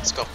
Let's go.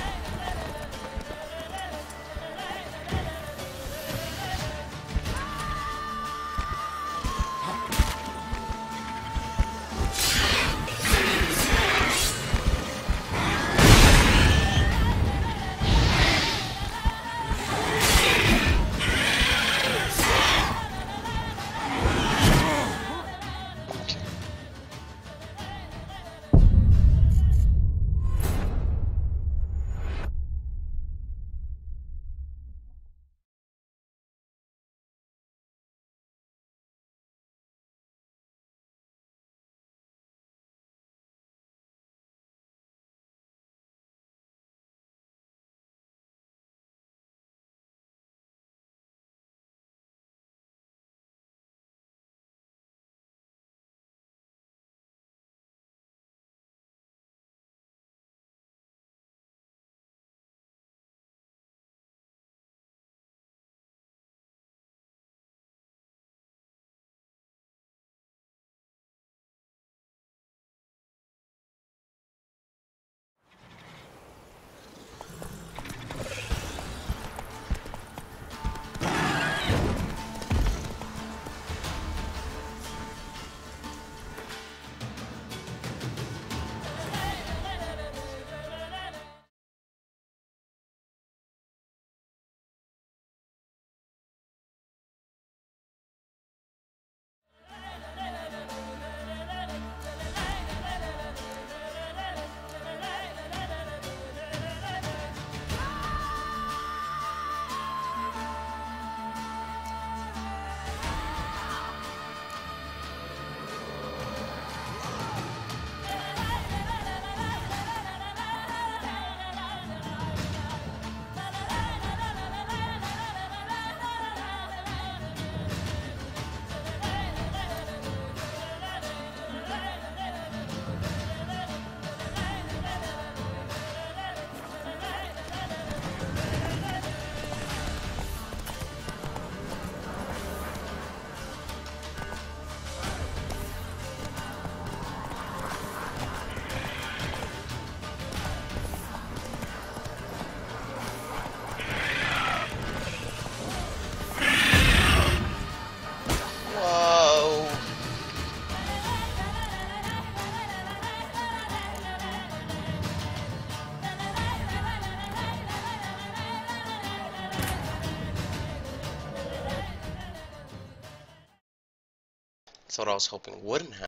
That's what I was hoping wouldn't happen.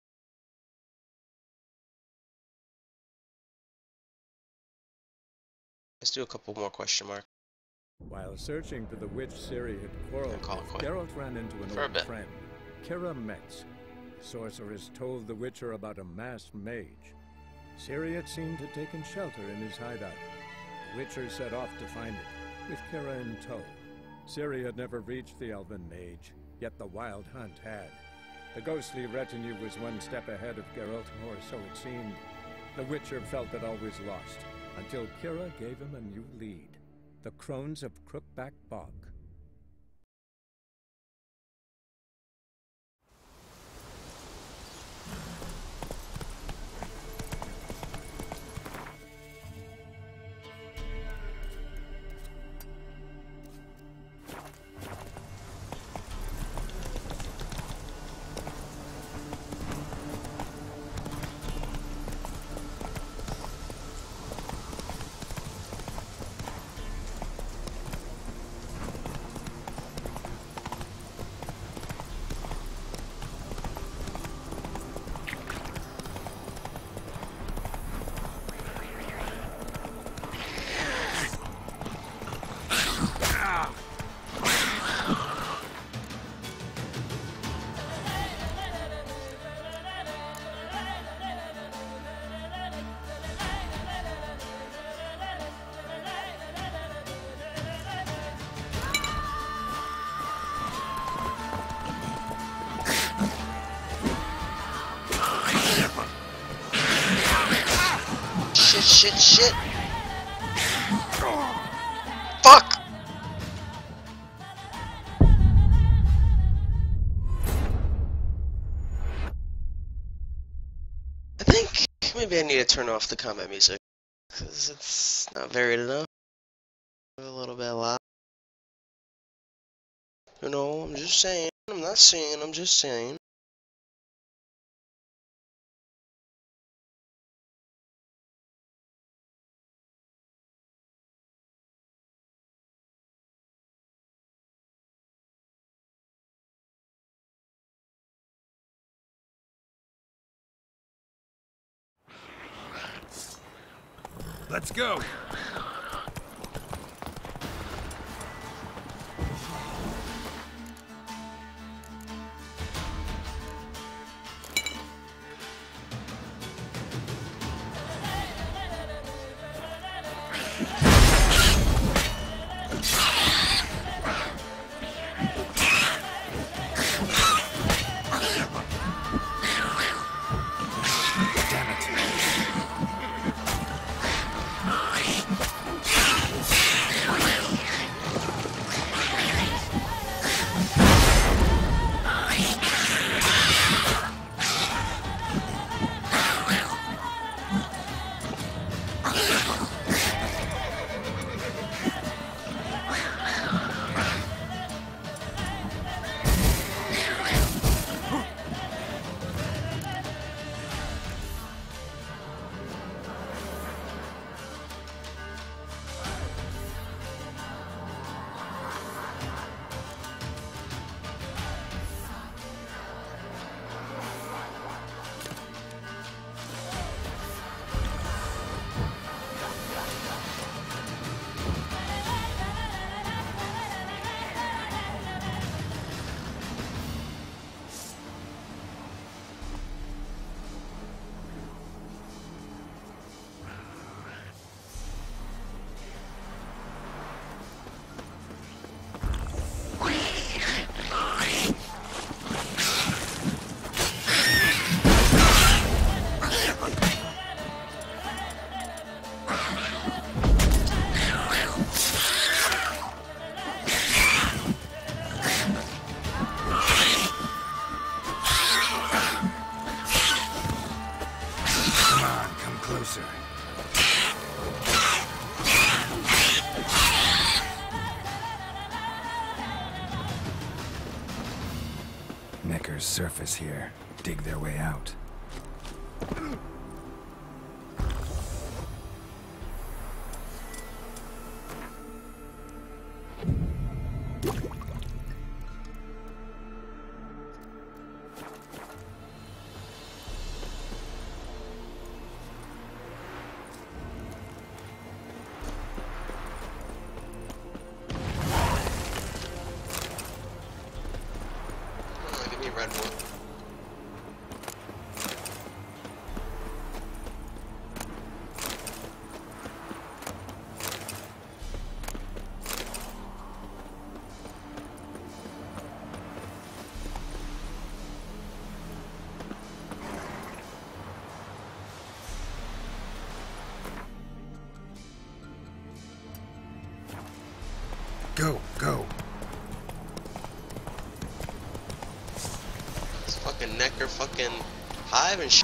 Let's do a couple more question marks. While searching for the witch Ciri had quarreled with, Geralt ran into an old friend, Keira Metz. The sorceress told the Witcher about a masked mage. Ciri had seemed to have taken shelter in his hideout. The Witcher set off to find it, with Keira in tow. Ciri had never reached the elven mage, yet the wild hunt had. The ghostly retinue was one step ahead of Geralt, or so it seemed. The Witcher felt that all was lost, until Keira gave him a new lead. The Crones of Crookback Bog. Shit. Fuck! I think maybe I need to turn off the combat music. because it's not varied enough. A little bit loud. You know, I'm just saying. I'm not saying. I'm just saying. Let's go. Necker's surface here. Dig their way out. Red Bull. Go, go. Fucking Necker, fucking Hive and shit.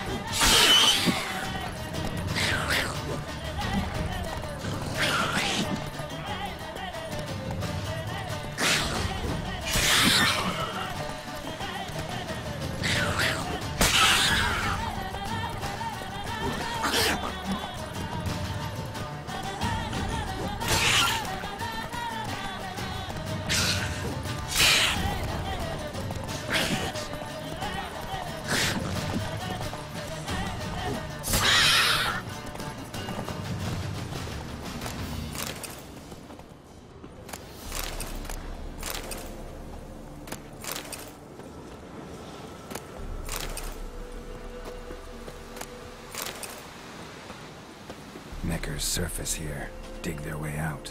Mechers surface here, dig their way out.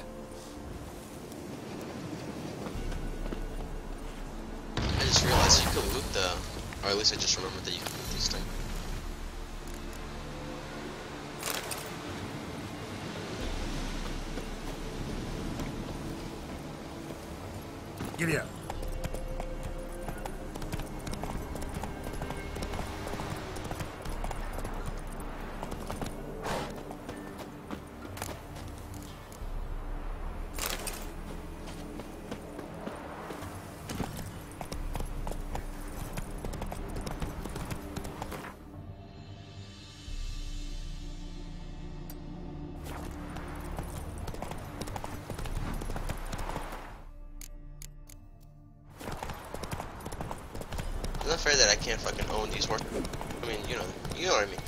I just realized you could loot the, or at least I just remembered that you could loot these things. Giddy up. It's not fair that I can't fucking own these horses. I mean, you know what I mean.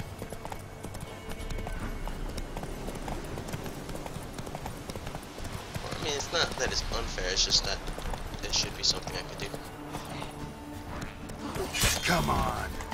Well, I mean, it's not that it's unfair, it's just that there should be something I could do. Come on.